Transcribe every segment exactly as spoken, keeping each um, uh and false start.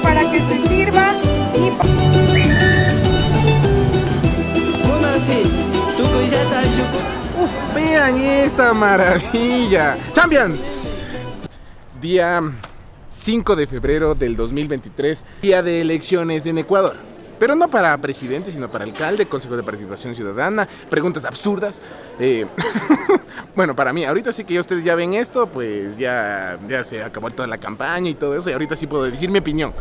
para que se sirva y... Uf, vean esta maravilla. Champions. Día cinco de febrero del dos mil veintitrés, día de elecciones en Ecuador. Pero no para presidente, sino para alcalde, consejo de participación ciudadana, preguntas absurdas. Eh, bueno, para mí, ahorita sí que ya ustedes ya ven esto, pues ya, ya se acabó toda la campaña y todo eso, y ahorita sí puedo decir mi opinión.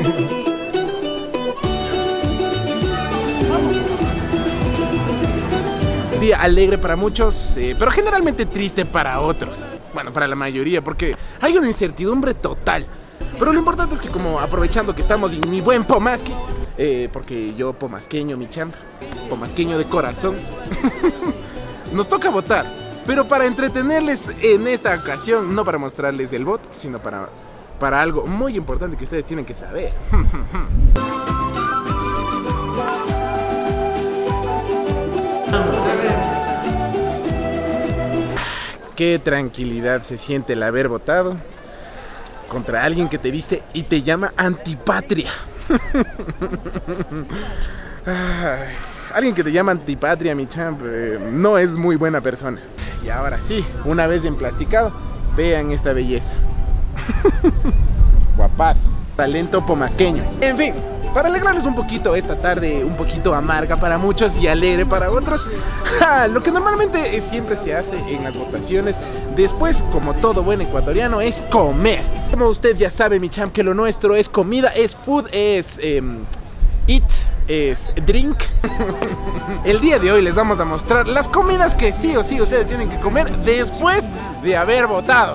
Día alegre para muchos, eh, pero generalmente triste para otros. Bueno, para la mayoría, porque hay una incertidumbre total. Pero lo importante es que, como aprovechando que estamos en mi buen Pomasqui, eh, porque yo pomasqueño, mi champ, pomasqueño de corazón, nos toca votar. Pero para entretenerles en esta ocasión, no para mostrarles el voto, sino para, para algo muy importante que ustedes tienen que saber. Qué tranquilidad se siente el haber votado contra alguien que te dice y te llama antipatria. Ay, alguien que te llama antipatria, mi champ, eh, no es muy buena persona. Y ahora sí, una vez emplasticado, vean esta belleza. Guapazo, talento pomasqueño. En fin, para alegrarles un poquito esta tarde, un poquito amarga para muchos y alegre para otros, ja, lo que normalmente es, siempre se hace en las votaciones, después, como todo buen ecuatoriano, es comer. Como usted ya sabe, mi champ, que lo nuestro es comida, es food, es eh, eat, es drink. El día de hoy les vamos a mostrar las comidas que sí o sí ustedes tienen que comer después de haber votado.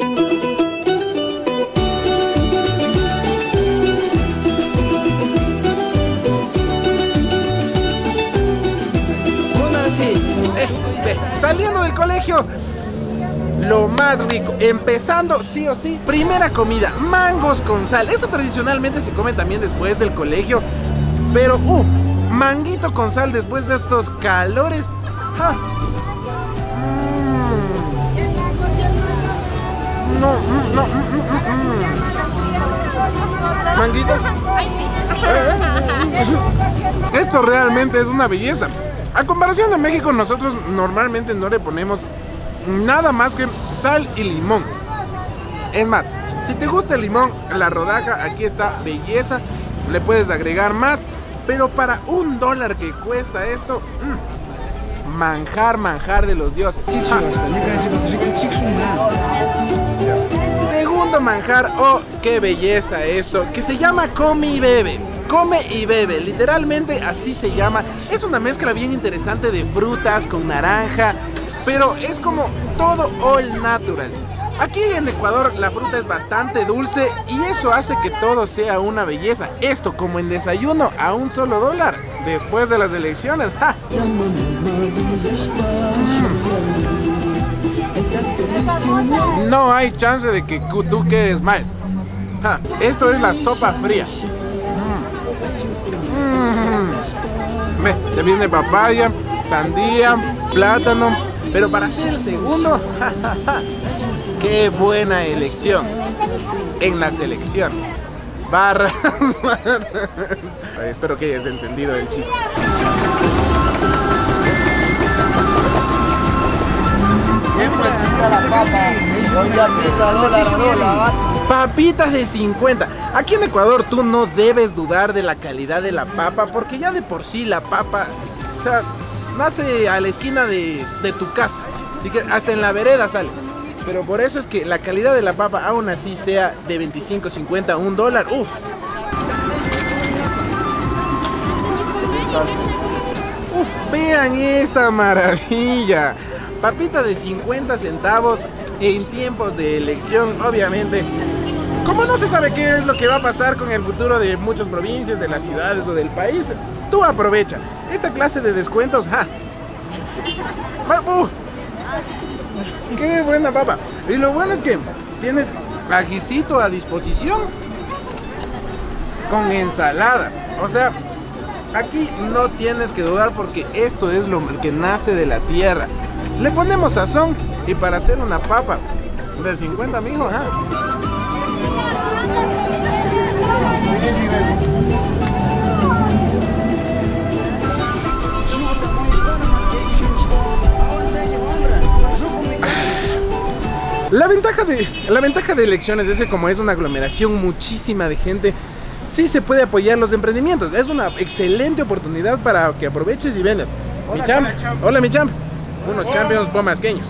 Eh, eh, saliendo del colegio, lo más rico, empezando sí o sí, primera comida, mangos con sal. Esto tradicionalmente se come también después del colegio, pero uh, manguito con sal después de estos calores. Ah. Mm. No, mm, no, mm, mm, mm. Manguito. Esto realmente es una belleza. A comparación de México, nosotros normalmente no le ponemos nada más que sal y limón. Es más, si te gusta el limón, la rodaja, aquí está, belleza. Le puedes agregar más, pero para un dólar que cuesta esto, mmm, manjar, manjar de los dioses. Ah. Segundo manjar, oh, qué belleza esto, que se llama come y bebe. Come y bebe, literalmente así se llama. Es una mezcla bien interesante de frutas con naranja, pero es como todo all natural. Aquí en Ecuador la fruta es bastante dulce y eso hace que todo sea una belleza. Esto como en desayuno a un solo dólar después de las elecciones. ¡Ja! Mm. No hay chance de que tú quedes mal. ¡Ja! Esto es la sopa fría. Ve, te viene papaya, sandía, plátano. Pero para ser el segundo, ja, ja, ja, qué buena elección en las elecciones. Barras, barras. Ay, espero que hayas entendido el chiste. Papitas de cincuenta. Aquí en Ecuador tú no debes dudar de la calidad de la papa, porque ya de por sí la papa, o sea, nace a la esquina de, de tu casa, así que hasta en la vereda sale. Pero por eso es que la calidad de la papa aún así sea de veinticinco, cincuenta, un dólar. Uf. Uf, vean esta maravilla. Papita de cincuenta centavos en tiempos de elección, obviamente. Como no se sabe qué es lo que va a pasar con el futuro de muchas provincias, de las ciudades o del país, tú aprovecha esta clase de descuentos. ¡Ja! Uh, ¡Qué buena papa! Y lo bueno es que tienes ajicito a disposición con ensalada. O sea, aquí no tienes que dudar porque esto es lo que nace de la tierra. Le ponemos sazón y para hacer una papa de cincuenta, mijo, ¿ah? La ventaja de la ventaja de elecciones es que como es una aglomeración muchísima de gente, sí se puede apoyar los emprendimientos. Es una excelente oportunidad para que aproveches y vendas. Hola, mi champ. Champ. Hola, mi champ. Unos champions pomasqueños.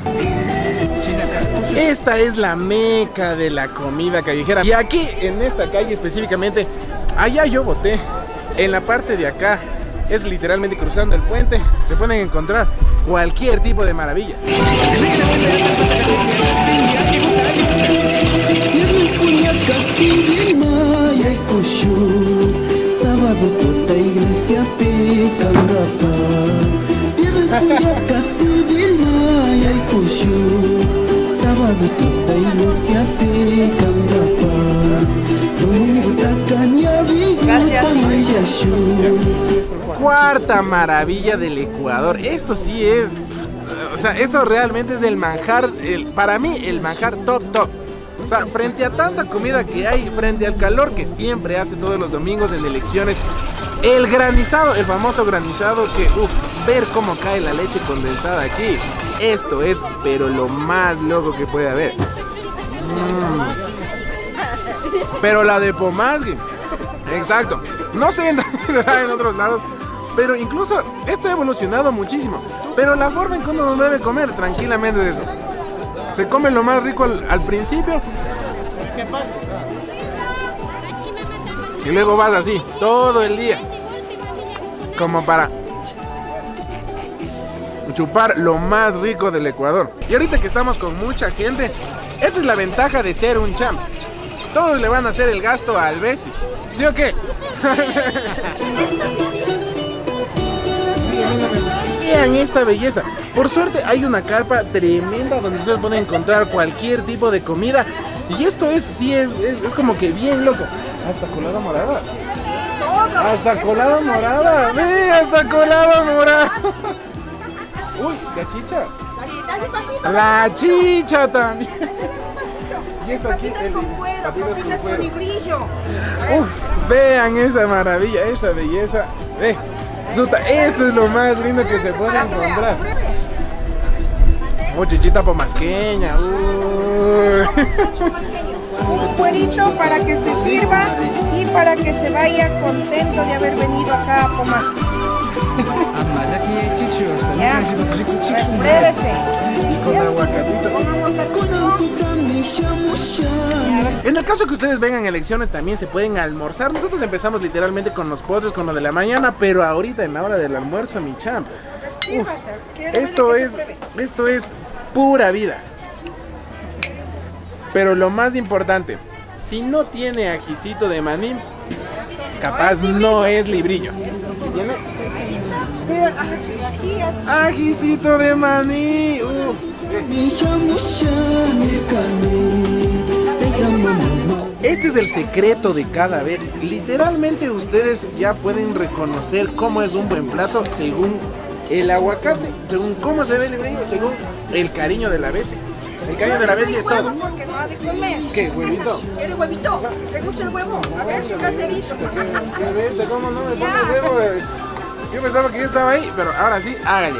Esta es la meca de la comida callejera. Y aquí, en esta calle específicamente, allá yo voté. En la parte de acá, es literalmente cruzando el puente, se pueden encontrar cualquier tipo de maravillas. Gracias. Cuarta maravilla del Ecuador. Esto sí es, o sea, esto realmente es el manjar, el, para mí el manjar top top. O sea, frente a tanta comida que hay, frente al calor que siempre hace todos los domingos en elecciones, el granizado, el famoso granizado que, uff, ver cómo cae la leche condensada aquí, esto es, pero lo más loco que puede haber. Mm. Pero la de Pomasgui, exacto, no sé en, en otros lados, pero incluso esto ha evolucionado muchísimo. Pero la forma en que uno debe comer tranquilamente es eso. Se come lo más rico al, al principio. Y luego vas así, todo el día. Como para chupar lo más rico del Ecuador. Y ahorita que estamos con mucha gente, esta es la ventaja de ser un champ. Todos le van a hacer el gasto al Bessi. ¿Sí o qué? Vean esta belleza. Por suerte hay una carpa tremenda donde ustedes pueden encontrar cualquier tipo de comida. Y esto es, sí, es, es, es como que bien loco. Hasta colada morada. Hasta colada morada. Ve, hasta colada morada. Uy, la chicha. La chicha también. Y esto aquí, el papitas con librillo. Uf, vean esa maravilla, esa belleza. Ve, Zuta, esto es lo más lindo que se puede encontrar. Oh, chichita pomasqueña. Uh. Un cuerito para que se sirva y para que se vaya contento de haber venido acá a Pomasqui. Ya, pruébese. Y con aguacatito. En el caso que ustedes vengan a elecciones también se pueden almorzar. Nosotros empezamos literalmente con los postres, con lo de la mañana, pero ahorita en la hora del almuerzo, mi champ. Uf, esto es, esto es pura vida. Pero lo más importante, si no tiene ajicito de maní, capaz no es librillo. ¿Sí tiene? Ajicito de maní. Uh. Este es el secreto de cada vez. Literalmente ustedes ya pueden reconocer cómo es un buen plato según el aguacate, según cómo se ve el librillo, según el cariño de la Bessi. El cariño de la Bessi es todo. Porque no ha de comer. ¿Qué, huevito? ¿Quiere huevito? ¿Te gusta el huevo? A ver, su caserito. ¿Qué ves? ¿Cómo no me pone huevo? Yo pensaba que yo estaba ahí, pero ahora sí, hágale.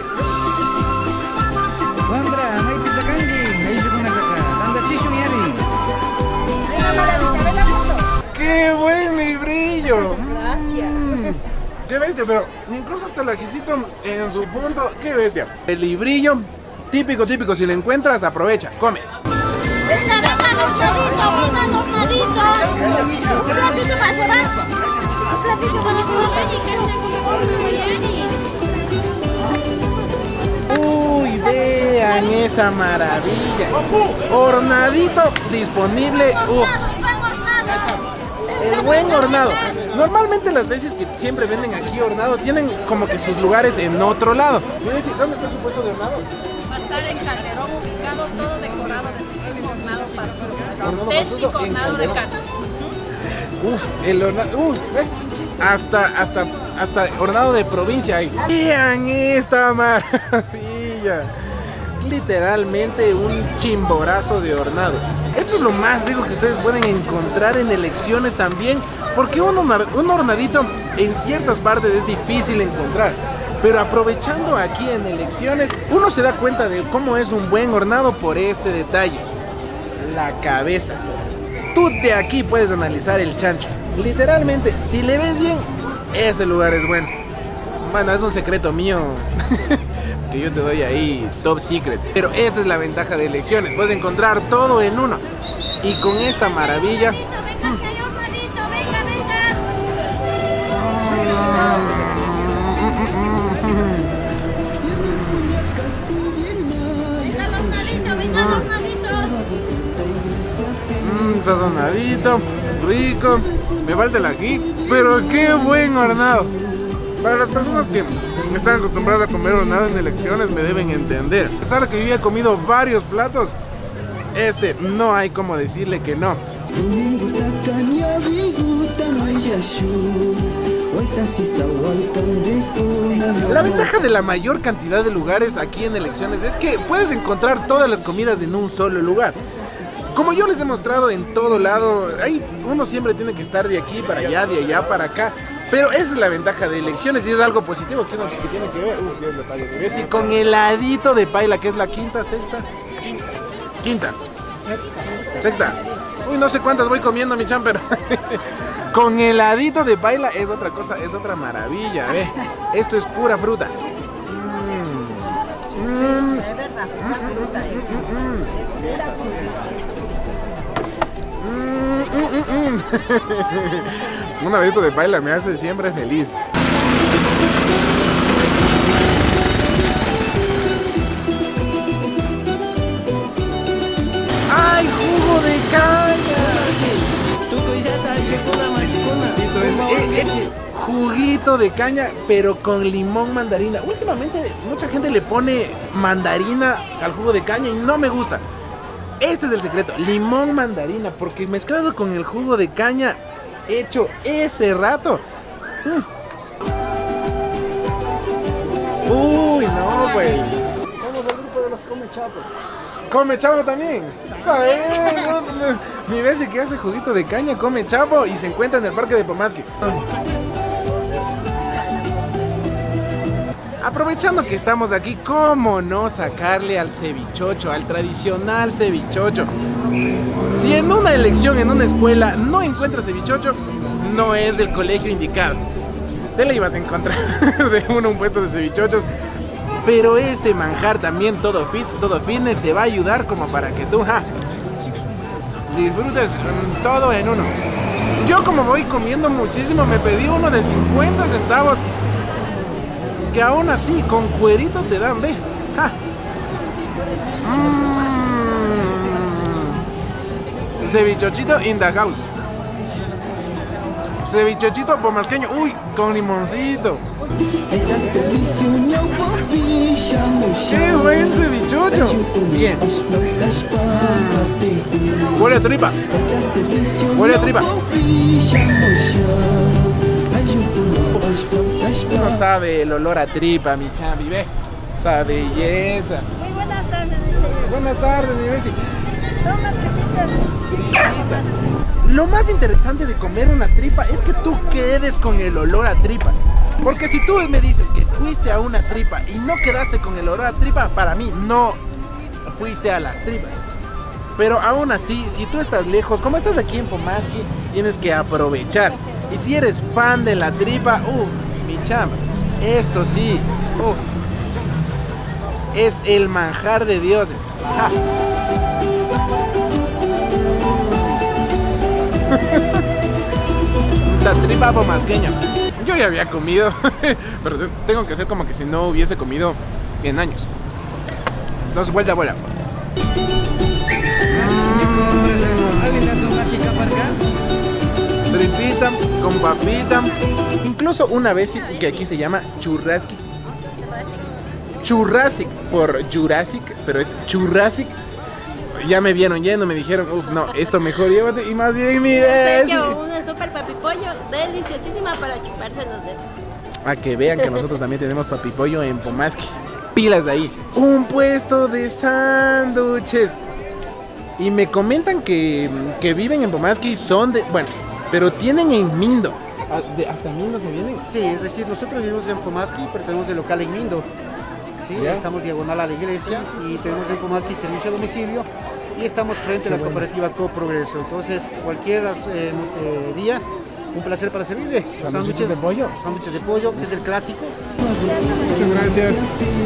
¡Qué buen librillo! Gracias. Mm, ¡qué bestia! Pero incluso hasta el ajicito en su punto, ¡qué bestia! El librillo, típico, típico, si lo encuentras, aprovecha, come. Venga, venga, los choritos, venga, los naditos. Un platito para cebar. Un platito para cebar. Uy, vean esa maravilla. Hornadito disponible. Uf. El buen hornado. Normalmente las veces que siempre venden aquí hornado tienen como que sus lugares en otro lado. ¿Dónde está su puesto de hornados? Va a estar en Calderón, ubicado todo decorado de hornado pastoso. Hornado Auténtico pastoso en hornado de Calderón. casa. Uf, el hornado. Uf, ve. Hasta, hasta, hasta hornado de provincia hay. Vean esta maravilla. literalmente un chimborazo de hornado. Esto es lo más rico que ustedes pueden encontrar en elecciones también, porque un, un hornadito en ciertas partes es difícil encontrar. Pero aprovechando aquí en elecciones, uno se da cuenta de cómo es un buen hornado por este detalle: la cabeza. Tú de aquí puedes analizar el chancho. Literalmente, si le ves bien, ese lugar es bueno. Bueno, es un secreto mío que yo te doy ahí, top secret. Pero esta es la ventaja de elecciones: puedes encontrar todo en uno. Y con esta maravilla... Venga, que hay hornadito, venga, venga. Venga el hornadito, venga el hornadito. Mmm, sazonadito, rico. Me falta el ají, pero qué buen hornado. Para las personas que están acostumbradas a comer hornado en elecciones me deben entender. A pesar de que yo ya he comido varios platos, este no hay como decirle que no. La ventaja de la mayor cantidad de lugares aquí en elecciones es que puedes encontrar todas las comidas en un solo lugar. Como yo les he mostrado en todo lado, ahí uno siempre tiene que estar de aquí para allá, de allá para acá. Pero esa es la ventaja de elecciones y es algo positivo que uno que tiene que ver. Uf, Dios, detalle que ves. Y con heladito de paila, que es la quinta, sexta, quinta, sexta. Uy, no sé cuántas voy comiendo, mi chan, pero con heladito de paila es otra cosa, es otra maravilla. Ve, esto es pura fruta. Mm. Mm. Es verdad, pura fruta es. Es pura fruta. Mm, mm, mm, mm. Un heladito de paila me hace siempre feliz. ¡Ay, jugo de caña! Juguito de caña, pero con limón mandarina. Últimamente mucha gente le pone mandarina al jugo de caña y no me gusta. Este es el secreto: limón mandarina, porque mezclado con el jugo de caña hecho ese rato. Mm. Uy, no, güey. Somos el grupo de los come chapos. Come chapo también, ¿sabes? Mi vecino que hace juguito de caña come chapo y se encuentra en el parque de Pomasqui. Aprovechando que estamos aquí, ¿cómo no sacarle al cevichocho, al tradicional cevichocho? Si en una elección, en una escuela, no encuentras cevichocho, no es el colegio indicado. Te la ibas a encontrar de uno un puesto de cevichochos. Pero este manjar también, todo fit, todo fitness, te va a ayudar como para que tú ja, disfrutes um, todo en uno. Yo, como voy comiendo muchísimo, me pedí uno de cincuenta centavos. Que aún así, con cuerito te dan, ve. Ja. Mm. Cevichochito in the house. Cevichochito pomasqueño, uy, con limoncito. ¡Qué buen cevichocho! Bien. Mm. Huele a tripa. Huele a tripa. No sabe el olor a tripa, mi chambi, ve. Esa belleza. Muy buenas tardes, mi señor. Buenas tardes, mi Bessie. Son unas tripitas. Lo más interesante de comer una tripa es que tú quedes con el olor a tripa. Porque si tú me dices que fuiste a una tripa y no quedaste con el olor a tripa, para mí no fuiste a las tripas. Pero aún así, si tú estás lejos, como estás aquí en Pomasqui, tienes que aprovechar. Y si eres fan de la tripa, uh, mi chamba, esto sí, uh, es el manjar de dioses. Ja. La tripa pomasqueña. Yo ya había comido, pero tengo que hacer como que si no hubiese comido en años. Entonces, vuelta, vuelta. Tripita con papita. Incluso una vez que aquí se llama churrasqui. Churrasic por Jurassic, pero es churrasic. Ya me vieron yendo, me dijeron, uff, no, esto mejor llévate y más bien mi Sé yo, una super papipollo deliciosísima para chuparse los dedos. A que vean que nosotros también tenemos papipollo en Pomasqui. pilas de ahí. Un puesto de sándwiches. Y me comentan que, que viven en Pomaski, son de... Bueno, pero tienen en Mindo. ¿De, ¿Hasta Mindo se vienen? Sí, es decir, nosotros vivimos en Pomaski, pero tenemos el local en Mindo. Sí, ¿Ya? Estamos diagonal a la iglesia y tenemos en Pomaski servicio a domicilio y estamos frente a la cooperativa Coprogreso. Entonces, cualquier eh, eh, día, un placer para servirle. ¿Sándwiches de pollo? Sándwiches de pollo, que es el clásico. Muchas gracias.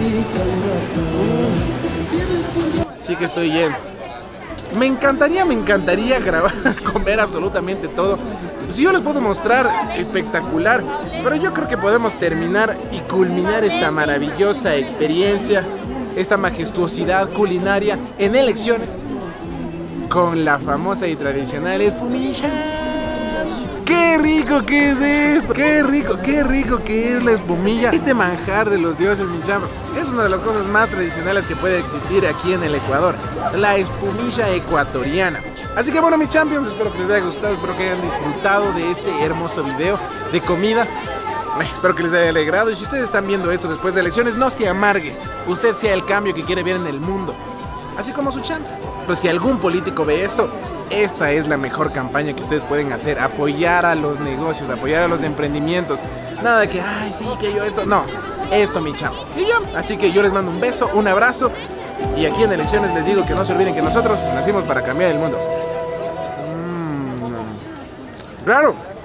Sí que estoy lleno. Me encantaría, me encantaría grabar, comer absolutamente todo. Si yo les puedo mostrar, espectacular. Pero yo creo que podemos terminar y culminar esta maravillosa experiencia, esta majestuosidad culinaria en elecciones, con la famosa y tradicional espumilla. ¡Qué rico que es esto! ¡Qué rico, qué rico que es la espumilla! Este manjar de los dioses, mi chamo, es una de las cosas más tradicionales que puede existir aquí en el Ecuador. La espumilla ecuatoriana. Así que bueno, mis champions, espero que les haya gustado, espero que hayan disfrutado de este hermoso video de comida. Ay, espero que les haya alegrado y si ustedes están viendo esto después de elecciones, no se amargue. Usted sea el cambio que quiere ver en el mundo, así como su champ. Pero si algún político ve esto, esta es la mejor campaña que ustedes pueden hacer. Apoyar a los negocios, apoyar a los emprendimientos. Nada de que, ay, sí, que yo esto. No, esto, mi champ. ¿Sí, yo? Así que yo les mando un beso, un abrazo. Y aquí en elecciones les digo que no se olviden que nosotros nacimos para cambiar el mundo. Mm. Claro.